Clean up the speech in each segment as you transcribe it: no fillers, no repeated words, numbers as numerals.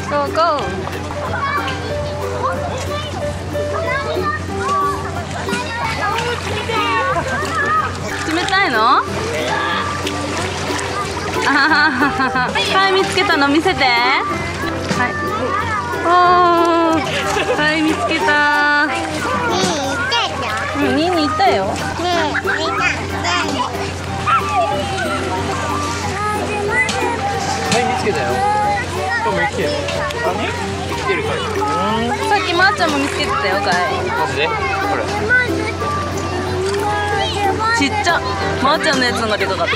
ゴーゴー。冷たいの？はい、見つけたの見せて。はい。おー、はい、見つけた。うん、2に行ったよ。 はい、見つけたよ。今日も生きてる。生きてるかい。 さっきまーちゃんも見つけてたよ、かい。 マジで？これ。 ちっちゃ。まーちゃんのやつのがでかかった。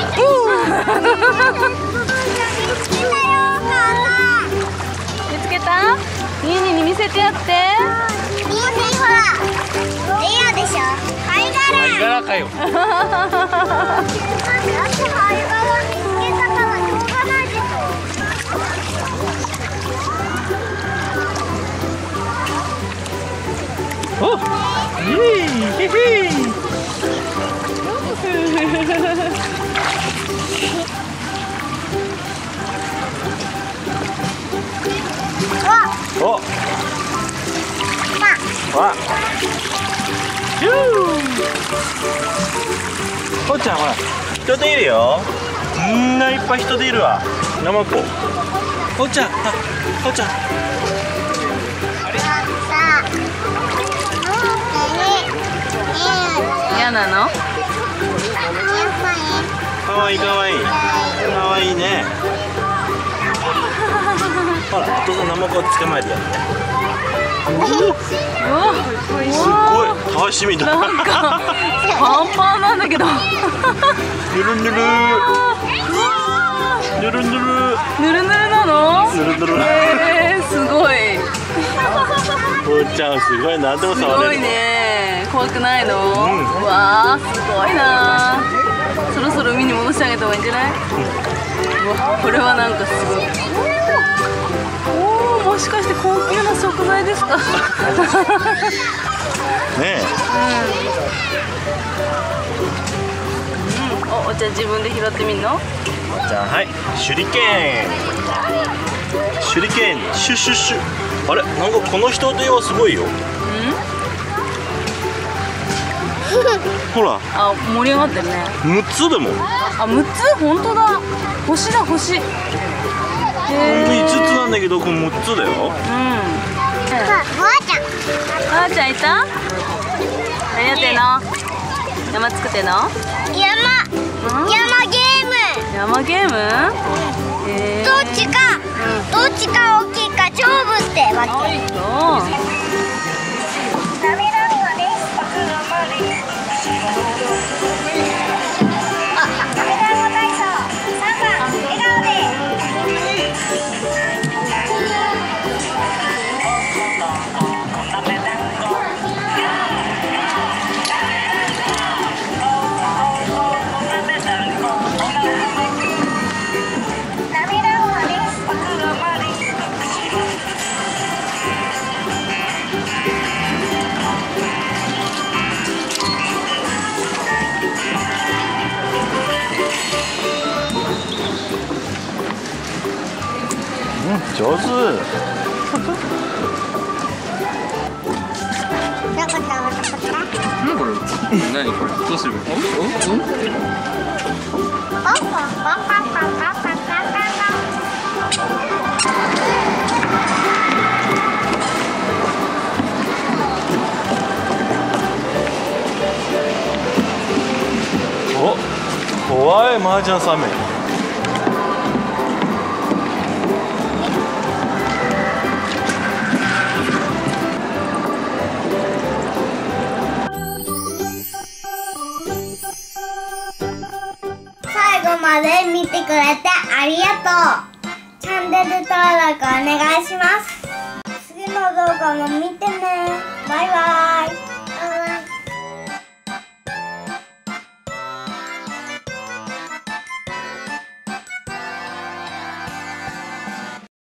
見つけた？ニーニーに見せてやって。 ニーニーほら。レアでしょ。貝殻。 貝殻かよ。 だって貝殻見つけたからしょうがないでしょ。 お、イエーイ、ヘヘー。お、わ、ヒュー。こうちゃんほら、人手いるよ。みんないっぱい人手いるわ。ナマコ。こうちゃん、あ、こうちゃん。 嫌なの？ かわいいかわいい。かわいいね。ほら、お父さんナマコを捕まえてやる。すごい、たわしみたい。 なんかパンパンなんだけど。 ぬるぬる。ぬるぬる。 ぬるぬるなの？ ぬるぬる。 すごい。 こうちゃんすごい、何でもす触れる。 ごいね。怖くないの？ んわあ、すごいな。そろそろ海に戻してあげた方がいいんじゃない？うわ、これはなんかすごい。おお、もしかして高級な食材ですか？ ねえ。 お茶自分で拾ってみんの？ じゃあ、はい、手裏剣。手裏剣、シュシュシュ。あれ、なんかこの人手はすごいよ。ほら、 あ、盛り上がってるね。 6つでも。 あ、6つ？本当だ。星だ、星。へ 5つなんだけど、これ6つだよ。 うん。 ばあちゃん。 ばあちゃんいた？何やってんの？山作ってんの？ 山ゲーム。 山ゲーム？ どっちか大きいか勝負ってわけ。 上手。 何これ？何これ？どうする？ お、怖い麻雀サメ。 最後まで見てくれてありがとう。チャンネル登録お願いします。次の動画も見てね。バイバイ。